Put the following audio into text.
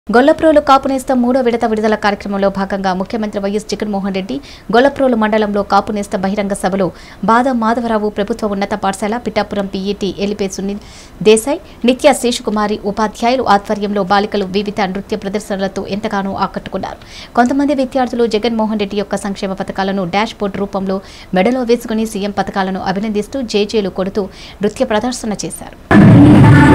గొల్లప్రోలు కాపునేస్తం మూడో విడత విడుదల కార్యక్రమంలో భాగంగా ముఖ్యమంత్రి వైఎస్ జగన్మోహన్ రెడ్డి గొల్లప్రోలు మండలంలో కాపునేస్త బహిరంగ సభలో బాదం మాధవరావు ప్రభుత్వ ఉన్నత పాఠశాల పిఠాపురం పీఈటీ ఎలిపే సునీల్ దేశాయ్ నిత్య శేషకుమారి ఉపాధ్యాయులు ఆధ్వర్యంలో బాలికలు వివిధ నృత్య ప్రదర్శనలతో ఎంతగానో ఆకట్టుకున్నారు. కొంతమంది విద్యార్థులు జగన్మోహన్ రెడ్డి యొక్క సంక్షేమ పథకాలను డాష్ బోర్డు రూపంలో మెడలో వేసుకుని సీఎం పథకాలను అభినందిస్తూ జేజేలు కొడుతూ నృత్య ప్రదర్శన చేశారు.